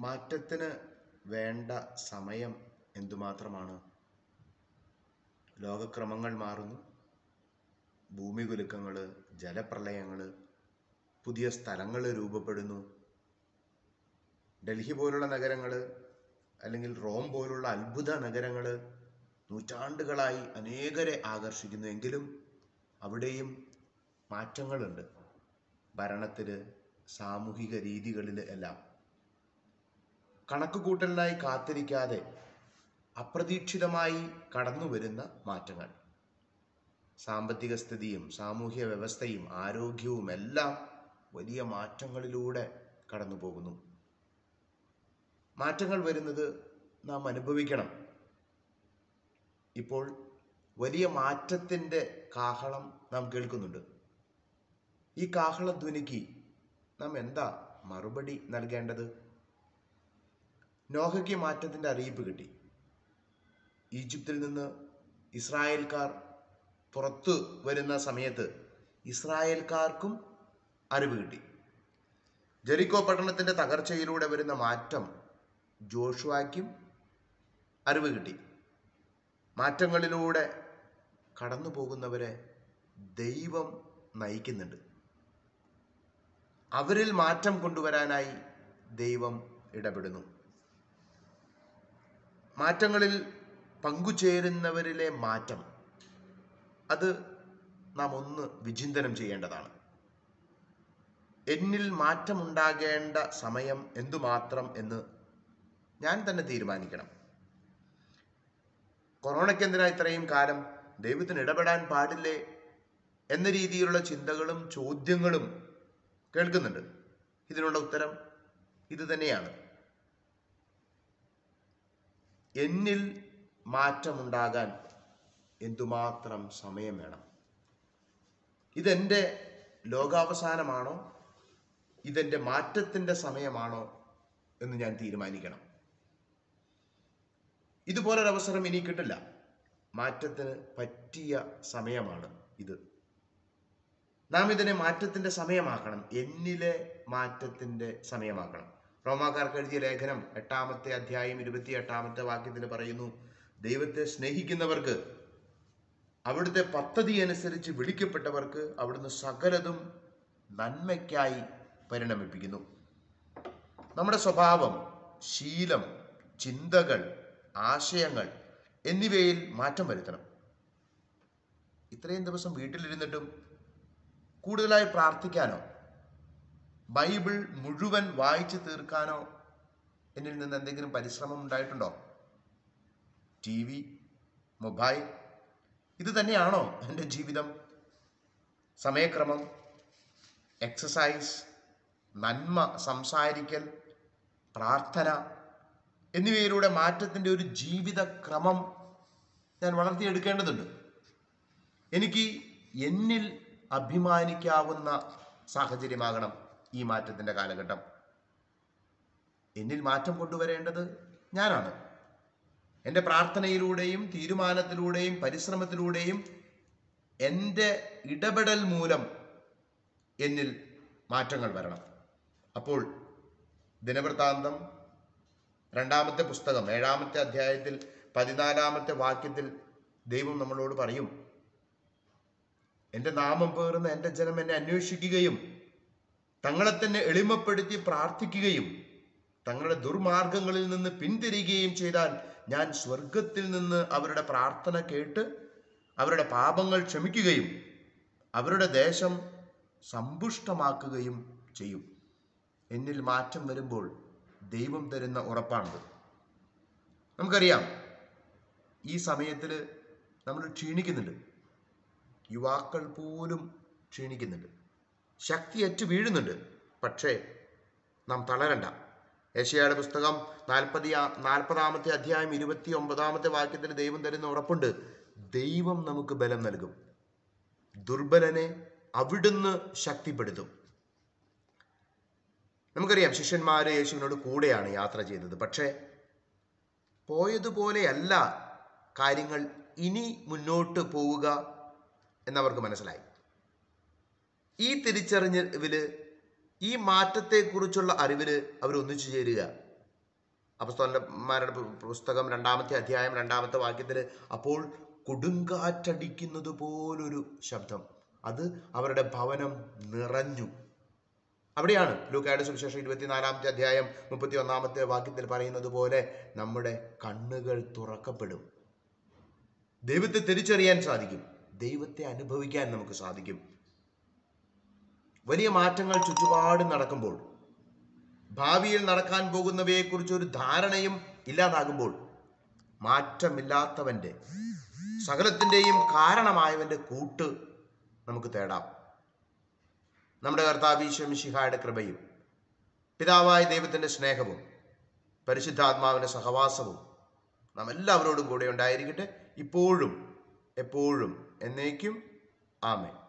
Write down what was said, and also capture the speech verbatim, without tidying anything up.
മാറ്റത്തിന് വേണ്ട സമയം എന്തുമാത്രമാണ്? ലോകക്രമങ്ങൾ മാറുന്നു, ഭൂമികുലുക്കങ്ങൾ, ജലപ്രളയങ്ങൾ, പുതിയ സ്ഥലങ്ങൾ രൂപപ്പെടുന്നു. ഡൽഹി പോലുള്ള നഗരങ്ങൾ അല്ലെങ്കിൽ റോം പോലുള്ള അത്ഭുത നഗരങ്ങൾ നൂറ്റാണ്ടുകളായി അനേകരെ ആകർഷിക്കുന്നു. എങ്കിലും അവിടെയും മാറ്റങ്ങളുണ്ട്, ഭരണത്തിൽ, സാമൂഹിക രീതികളിൽ എല്ലാം. കണക്കുകൂട്ടലിനായി കാത്തിരിക്കാതെ അപ്രതീക്ഷിതമായി കടന്നു വരുന്ന മാറ്റങ്ങൾ. സാമ്പത്തിക സ്ഥിതിയും സാമൂഹ്യ വ്യവസ്ഥയും ആരോഗ്യവും എല്ലാം വലിയ മാറ്റങ്ങളിലൂടെ കടന്നു പോകുന്നു. മാറ്റങ്ങൾ വരുന്നത് നാം അനുഭവിക്കണം. ഇപ്പോൾ വലിയ മാറ്റത്തിൻ്റെ കാഹളം നാം കേൾക്കുന്നുണ്ട്. ഈ കാഹളധ്വനിക്ക് നാം എന്താ മറുപടി നൽകേണ്ടത്? നോഹയ്ക്ക് മാറ്റത്തിൻ്റെ അറിയിപ്പ് കിട്ടി. ഈജിപ്തിൽ നിന്ന് ഇസ്രായേൽക്കാർ പുറത്തു വരുന്ന സമയത്ത് ഇസ്രായേൽക്കാർക്കും അറിവ് കിട്ടി. ജെറിക്കോ പട്ടണത്തിൻ്റെ തകർച്ചയിലൂടെ വരുന്ന മാറ്റം ജോഷുവയ്ക്കും അറിവ് കിട്ടി. മാറ്റങ്ങളിലൂടെ കടന്നു പോകുന്നവരെ ദൈവം നയിക്കുന്നുണ്ട്. അവരിൽ മാറ്റം കൊണ്ടുവരാനായി ദൈവം ഇടപെടുന്നു. മാറ്റങ്ങളിൽ പങ്കുചേരുന്നവരിലെ മാറ്റം, അത് നാം ഒന്ന് വിചിന്തനം ചെയ്യേണ്ടതാണ്. എന്നിൽ മാറ്റമുണ്ടാകേണ്ട സമയം എന്തുമാത്രം എന്ന് ഞാൻ തന്നെ തീരുമാനിക്കണം. കൊറോണയ്ക്ക് എന്തിനാ ഇത്രയും കാലം? ദൈവത്തിന് ഇടപെടാൻ പാടില്ലേ എന്ന രീതിയിലുള്ള ചിന്തകളും ചോദ്യങ്ങളും കേൾക്കുന്നുണ്ട്. ഇതിനുള്ള ഉത്തരം ഇത് തന്നെയാണ്. എന്നിൽ മാറ്റമുണ്ടാകാൻ എന്തുമാത്രം സമയം വേണം? ഇതെൻ്റെ ലോകാവസാനമാണോ, ഇതെൻ്റെ മാറ്റത്തിൻ്റെ സമയമാണോ എന്ന് ഞാൻ തീരുമാനിക്കണം. ഇതുപോലൊരവസരം ഇനി കിട്ടില്ല. മാറ്റത്തിന് പറ്റിയ സമയമാണ് ഇത്. നാം ഇതിനെ മാറ്റത്തിൻ്റെ സമയമാക്കണം, എന്നിലെ മാറ്റത്തിൻ്റെ സമയമാക്കണം. റോമാക്കാർക്ക് എഴുതിയ ലേഖനം എട്ടാമത്തെ അധ്യായം ഇരുപത്തി എട്ടാമത്തെ വാക്യത്തിൽ പറയുന്നു, ദൈവത്തെ സ്നേഹിക്കുന്നവർക്ക്, അവിടുത്തെ പദ്ധതി അനുസരിച്ച് വിളിക്കപ്പെട്ടവർക്ക് അവിടുന്ന് സകലതും നന്മയ്ക്കായി പരിണമിപ്പിക്കുന്നു. നമ്മുടെ സ്വഭാവം, ശീലം, ചിന്തകൾ, ആശയങ്ങൾ എന്നിവയിൽ മാറ്റം വരുത്തണം. ഇത്രയും ദിവസം വീട്ടിലിരുന്നിട്ടും കൂടുതലായി പ്രാർത്ഥിക്കാനോ ബൈബിൾ മുഴുവൻ വായിച്ചു തീർക്കാനോ എന്നിൽ നിന്ന് എന്തെങ്കിലും പരിശ്രമം ഉണ്ടായിട്ടുണ്ടോ? ടി വി, മൊബൈൽ, ഇത് തന്നെയാണോ എൻ്റെ ജീവിതം? സമയക്രമം, എക്സസൈസ്, നന്മ സംസാരിക്കൽ, പ്രാർത്ഥന എന്നിവയിലൂടെ മാറ്റത്തിൻ്റെ ഒരു ജീവിതക്രമം ഞാൻ വളർത്തിയെടുക്കേണ്ടതുണ്ട്. എനിക്ക് എന്നിൽ അഭിമാനിക്കാവുന്ന സാഹചര്യമാകണം ഈ മാറ്റത്തിൻ്റെ കാലഘട്ടം. എന്നിൽ മാറ്റം കൊണ്ടുവരേണ്ടത് ഞാനാണ്. എൻ്റെ പ്രാർത്ഥനയിലൂടെയും തീരുമാനത്തിലൂടെയും പരിശ്രമത്തിലൂടെയും എൻ്റെ ഇടപെടൽ മൂലം എന്നിൽ മാറ്റങ്ങൾ വരണം. അപ്പോൾ ദിനവൃത്താന്തം രണ്ടാമത്തെ പുസ്തകം ഏഴാമത്തെ അധ്യായത്തിൽ പതിനാലാമത്തെ വാക്യത്തിൽ ദൈവം നമ്മളോട് പറയും, എൻ്റെ നാമം പേറുന്ന എൻ്റെ ജനം എന്നെ അന്വേഷിക്കുകയും തങ്ങളെ തന്നെ എളിമപ്പെടുത്തി പ്രാർത്ഥിക്കുകയും തങ്ങളുടെ ദുർമാർഗങ്ങളിൽ നിന്ന് പിന്തിരിയുകയും ചെയ്താൽ ഞാൻ സ്വർഗത്തിൽ നിന്ന് അവരുടെ പ്രാർത്ഥന കേട്ട് അവരുടെ പാപങ്ങൾ ക്ഷമിക്കുകയും അവരുടെ ദേശം സമ്പുഷ്ടമാക്കുകയും ചെയ്യും. എന്നിൽ മാറ്റം വരുമ്പോൾ ദൈവം തരുന്ന ഉറപ്പാണിത്. നമുക്കറിയാം, ഈ സമയത്തിൽ നമ്മൾ ക്ഷീണിക്കുന്നുണ്ട്. യുവാക്കൾ പോലും ക്ഷീണിക്കുന്നുണ്ട്, ശക്തിയറ്റ് വീഴുന്നുണ്ട്. പക്ഷേ നാം തളരണ്ട. യെശയ്യായുടെ പുസ്തകം നാൽപ്പതി നാൽപ്പതാമത്തെ അധ്യായം ഇരുപത്തി ഒമ്പതാമത്തെ വാക്യത്തിൽ ദൈവം തരുന്ന ഉറപ്പുണ്ട്, ദൈവം നമുക്ക് ബലം നൽകും, ദുർബലനെ അവിടുന്ന് ശക്തിപ്പെടുത്തും. നമുക്കറിയാം, ശിഷ്യന്മാര് യേശുവിനോട് കൂടെയാണ് യാത്ര ചെയ്തത്. പക്ഷേ പോയതുപോലെയല്ല കാര്യങ്ങൾ ഇനി മുന്നോട്ട് പോവുക എന്നവർക്ക് മനസ്സിലായി. ഈ തിരിച്ചറിഞ്ഞില്, ഈ മാറ്റത്തെക്കുറിച്ചുള്ള അറിവില് അവർ ഒന്നിച്ചു ചേരുക, അപ്പസ്തലന്മാരുടെ പുസ്തകം രണ്ടാമത്തെ അധ്യായം രണ്ടാമത്തെ വാക്യത്തിൽ അപ്പോൾ കൊടുങ്കാറ്റടിക്കുന്നത് പോലൊരു ശബ്ദം, അത് അവരുടെ ഭവനം നിറഞ്ഞു. അവിടെയാണ് ലൂക്കായുടെ സുവിശേഷം ഇരുപത്തിനാലാമത്തെ അധ്യായം മുപ്പത്തി ഒന്നാമത്തെ വാക്യത്തിൽ പറയുന്നത് പോലെ നമ്മുടെ കണ്ണുകൾ തുറക്കപ്പെടും. ദൈവത്തെ തിരിച്ചറിയാൻ സാധിക്കും, ദൈവത്തെ അനുഭവിക്കാൻ നമുക്ക് സാധിക്കും. വലിയ മാറ്റങ്ങൾ ചുറ്റുപാടും നടക്കുമ്പോൾ, ഭാവിയിൽ നടക്കാൻ പോകുന്നവയെക്കുറിച്ച് ഒരു ധാരണയും ഇല്ലാതാകുമ്പോൾ, മാറ്റമില്ലാത്തവന്റെ, സകലത്തിൻ്റെയും കാരണമായവന്റെ കൂട്ട് നമുക്ക് തേടാം. നമ്മുടെ കർത്താവ് ഈശോ മിശിഹായുടെ കൃപയും പിതാവായ ദൈവത്തിൻ്റെ സ്നേഹവും പരിശുദ്ധാത്മാവിൻ്റെ സഹവാസവും നാം എല്ലാവരോടും കൂടെ ഉണ്ടായിരിക്കട്ടെ, ഇപ്പോഴും എപ്പോഴും എന്നേക്കും. ആമേൻ.